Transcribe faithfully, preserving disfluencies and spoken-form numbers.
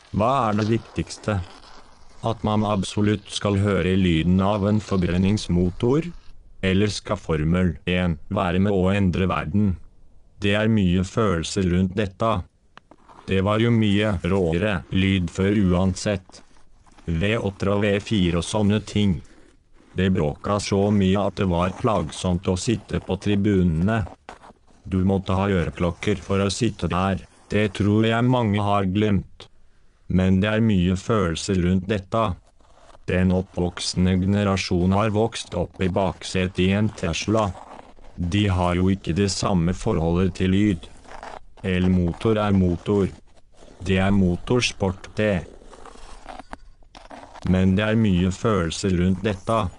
Hva er det viktigste? At man absolutt skal høre lyden av en forbrenningsmotor? Eller skal Formel en være med å endre verden? Det er mye følelser rundt dette. Det var jo mye råere lyd før uansett. V åtte og V fire og sånne ting. Det bråka så mye at det var plagsomt å sitte på tribunene. Du måtte ha øreklokker for å sitte der, det tror jeg mange har glemt. Men det er mye følelser rundt dette. Den oppvoksende generasjon har vokst opp i baksetet i en Tesla. De har jo ikke det samme forholdet til lyd. Elmotor er motor. Det er motorsport det. Men det er mye følelser rundt dette.